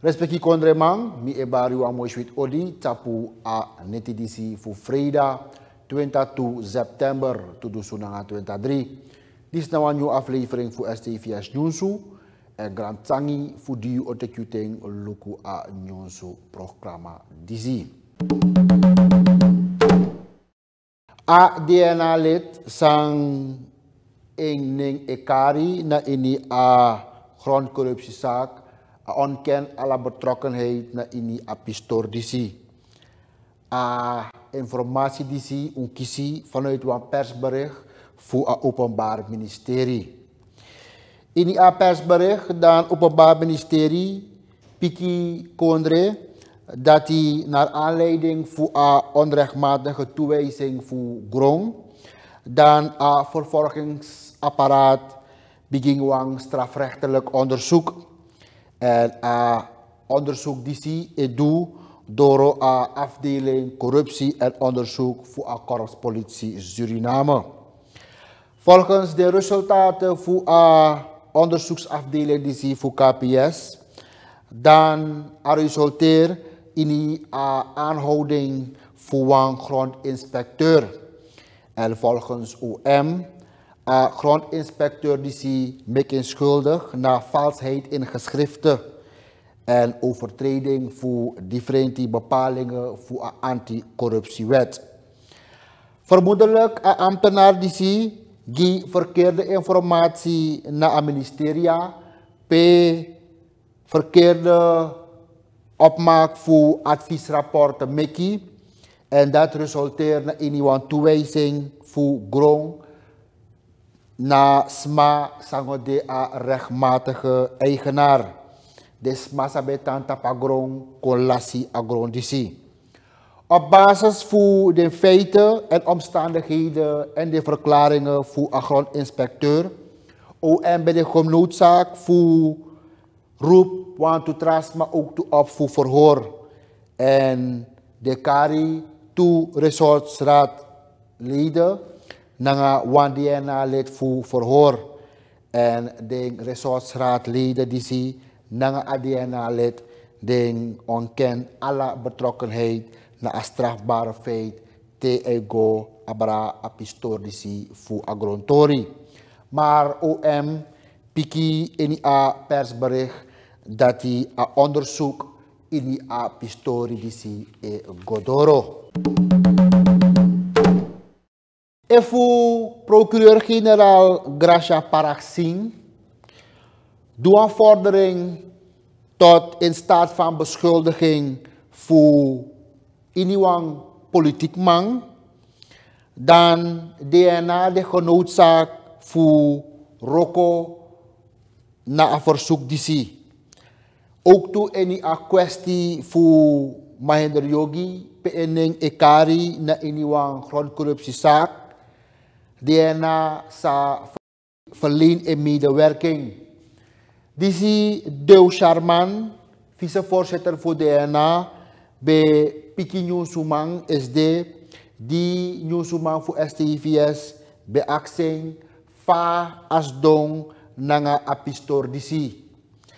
Respecti kondremang, mi ebaru a moishwit odi tapu a netidisi fu vrijdag 22 september 2023. Dit is nou een nieuwe aflevering voor STVS Nyonsu en Grand Tangi voor die otekuteng luku a Nyonsu programma disi. A DNA lid sang ning ekari na ini a grondcorruptiezaak ontken alle betrokkenheid na ini a pistor disi. A informatie disi unkisi vanuit een persbericht voor het Openbaar Ministerie. In die persbericht dan Openbaar Ministerie Piki Kondre dat hij naar aanleiding voor een onrechtmatige toewijzing voor grond dan een vervolgingsapparaat begin een strafrechtelijk onderzoek. En onderzoek die is door de afdeling corruptie en onderzoek voor de korpspolitie Suriname. Volgens de resultaten voor de onderzoeksafdeling die voor KPS, dan resulteert in een aanhouding voor een grondinspecteur. En volgens OM, grondinspecteur die maakt schuldig naar valsheid in geschriften en overtreding voor differente bepalingen voor een anticorruptiewet. Vermoedelijk een ambtenaar die verkeerde informatie naar het ministerie, verkeerde opmaak voor adviesrapporten Mickey en dat resulteert in een toewijzing voor grond na sma sangode a rechtmatige eigenaar. De sma sabetan tapagrong kolasi agrondisi. Op basis van de feiten en omstandigheden en de verklaringen voor een grondinspecteur, OM bij de genoodzaak voor roep, want to trust, maar ook toe op voor verhoor. En de kari toe resortsraadleden na wandiena lid voor verhoor. En de resortsraadleden die zie na adiena lid den onken alle betrokkenheid na een strafbare feit te ego abra apistorisi voor agrontori. Maar OM piki in a persbericht dat hij a onderzoek in a pistorisi e godoro. Efu procureur-generaal Gracia Paraxin doet een vordering tot in staat van beschuldiging voor iemand politiek man, dan DNA de genoodzaak voor Roko na een verzoek die ook toe in een kwestie voor Mahendra Yogi, PNN Ekari na een grondcorruptiezaak, DNA sa verleen in medewerking. Disi Deu Sharman, vicevoorzitter voor DNA, bij Piki Nyonsumang SD, die Nyonsumang voor STVS, bij Akseng, Fa Asdong, Nanga Apistor Disi.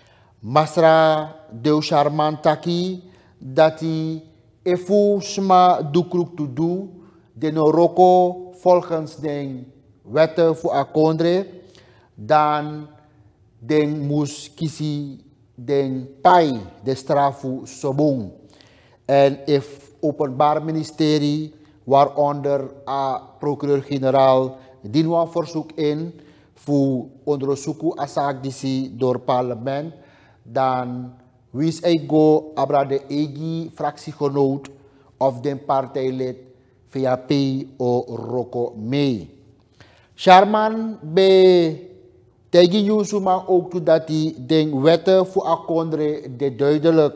Masra Deu Sharman Taki, dat hij efu sma dukruk to do, de Noroko volgens de wetten voor akondre, dan den moest kiezen den pai de straf voor sobong. En if Openbaar Ministerie, waaronder a procureur-generaal, die een verzoek in voor onderzoeken azaak die door parlement, dan wist ego abra de egi fractiegenoot of den partijlid VAP o Roko mee. Sharman be tegen Nyonsumang ook toedat hij de wetten voor akondre de duidelijk.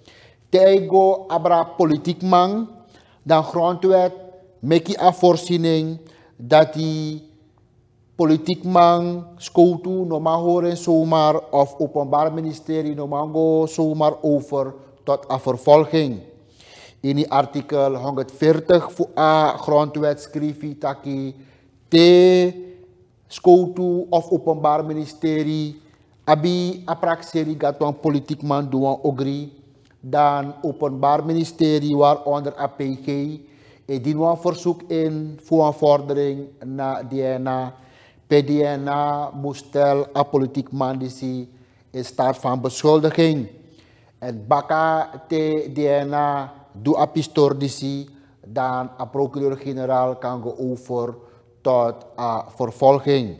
Tego abra politiek man, dan grondwet, meki a voorziening dat die politiek man skoutu normaal horen zomaar of Openbaar Ministerie normaal go zomaar over tot a vervolging. In die artikel 140 voor a grondwet schrijft taki te skoutu of Openbaar Ministerie Abi apraxeri gatwan politiek man doen ogri dan openbaar ministerie waaronder APG die een verzoek in voor een vordering naar DNA. PDNA moest stel a politiek man die in staat van beschuldiging. En baka te DNA doe a pistor die dan a procureur-generaal kan go over tot a vervolging.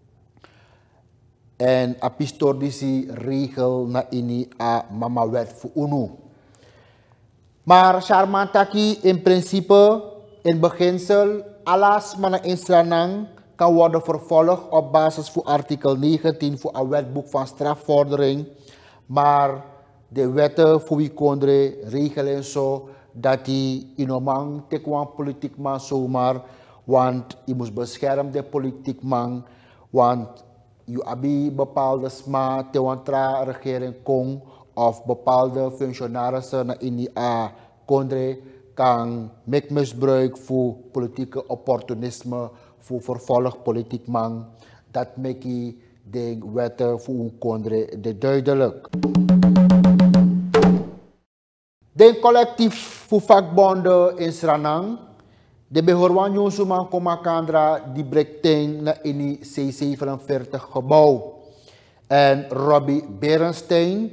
En a pistor die regel na ini a mama wet voor UNO. Maar Charmantaki in principe, in beginsel, alles mana instranang kan worden vervolgd op basis van artikel 19 voor het wetboek van strafvordering. Maar de wetten voor wie kondre regelen zo dat die inomang tekwan politiek man zomaar, want je moet beschermen de politiek man, want je abi bepaalde sma te wantra regering kon of bepaalde functionarissen in die kondre kan make misbruik voor politieke opportunisme, voor vervolg politiek man. Dat maakt de wetten voor een kondre de duidelijk. De collectief voor vakbonden in Sranang, de behoorwan Jonsuman Komakandra, die brengt naar in die C47 gebouw. En Robbie Berenstein,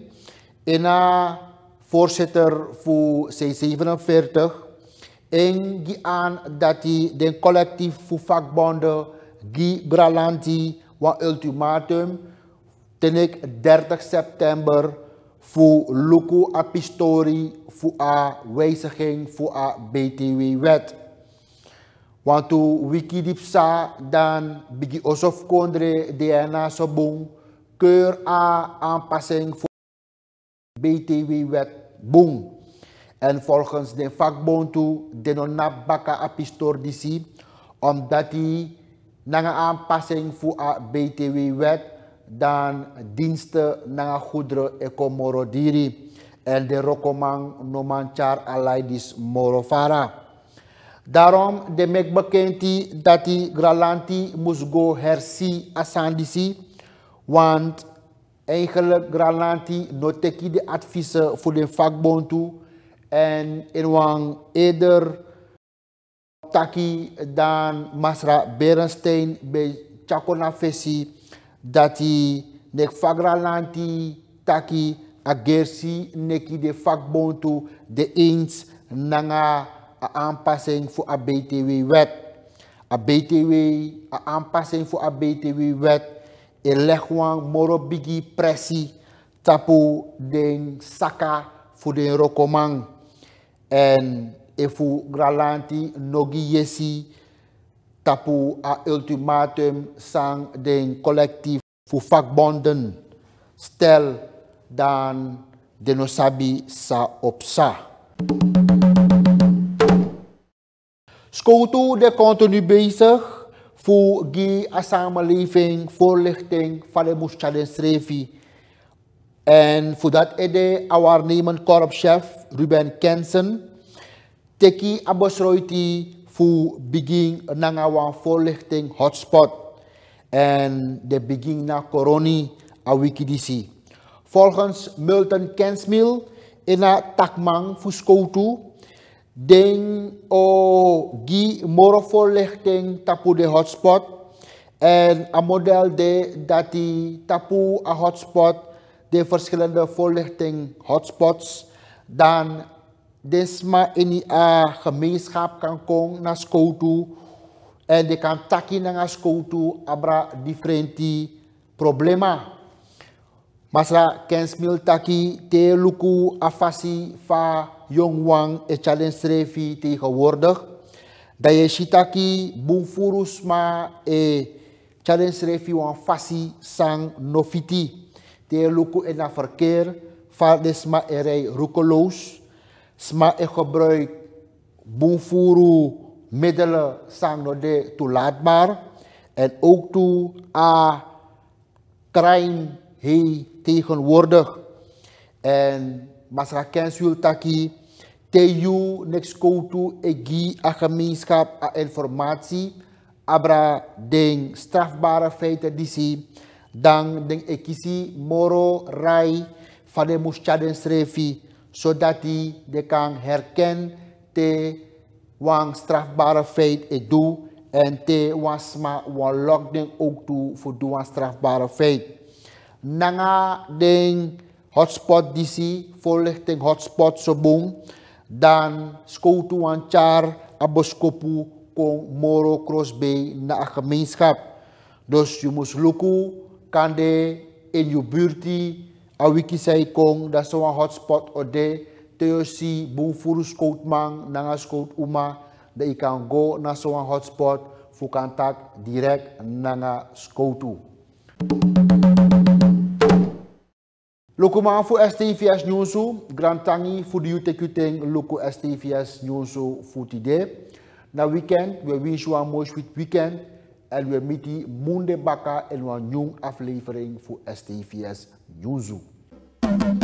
voorzitter voor C47, en die aan dat hij de collectief voor vakbonden die Gralanti een ultimatum ten 30 september voor Luku Apistori voor a wijziging voor a BTW-wet. Want toen Wikidipsa dan bigi osof kondre DNA sobong keur a aanpassing voor BTW-wet boom. En volgens de vakbond toe denonap baka apistor disi omdat hij na een aanpassing voor a BTW-wet dan diensten na goederen ekomorodiri en de rokomang nomanchar alaidis morofara. Daarom de mek bekend dat die Gralanti moest go hersi asandisi, want eigenlijk Gralanti noteki de adviezen voor de vakbond toe en in wang eerder taki dan Masra Berenstein bij Chakona Fesi dat die nek Gralanti taki agersi neki de vakbond toe de eens nanga aanpassing voor a BTW-wet. A BTW, a aanpassing voor a BTW-wet, legwang morobigi pressie tapu den saka voor den rokomang. En efu Gralanti nogi yesi tapu a ultimatum sang den collectief voor vakbonden. Stel dan denosabi sa opsa. Skoto de continu bezig voor die samenleving, voorlichting van de Moeschadensrevi. En voor dat de waarnemend korpschef Ruben Kensen teki abosroiti voor begin na voorlichting hotspot en de begin na corona a wikidisi. Volgens Milton Kensmil in a takmang voor Skoto den o gi moro voorlichting tapu de hotspot en een model de dat die tapu a hotspot de verschillende voorlichting hotspots dan desma in a gemeenschap kan komen naar Skoto en de kan taki naar Skoto abra differenti problema. Masra Kensmil taki te luku afasi fa Jongwang e challenge refi tegenwoordig. Dat je shitaki boemfurusma e challenge refi wan fasi sang nofiti. Te luku in a verkeer valdesma e rij roekeloos. Sma e gebruik boemfuru middelen sang no de toelaatbaar. En ook toe a crime he tegenwoordig. En Masra Kensul taki TU next go to egi a gemeenschap a informatie abra den strafbare feiten die dan den ekisi moro rai van de muschaden strefi, zodat die de kan herkennen te wang strafbare feit e doe en te wasma wan lokden ook toe voor doen strafbare feit. Nanga den hotspot disi, voorlichting hotspot sobong, dan skoutu wan char aboskopu kon moro crossbay na een gemeenschap. Dus je moet lukken, kan de in je buurt, a wiki zei kon, dat zo'n hotspot ode, te si boom furu scoutman, nanga scout uma, dat je kan go naar zo'n hotspot, voor contact direct nanga scoutu. Lokuma voor STVS Nieuwsu, Grand Tangi voor de UTQ Loko STVS Nieuwsu voor today. Na weekend, we wensen u een mooi weekend en we meten Monde Baka in een nieuwe aflevering voor STVS Nieuwsu.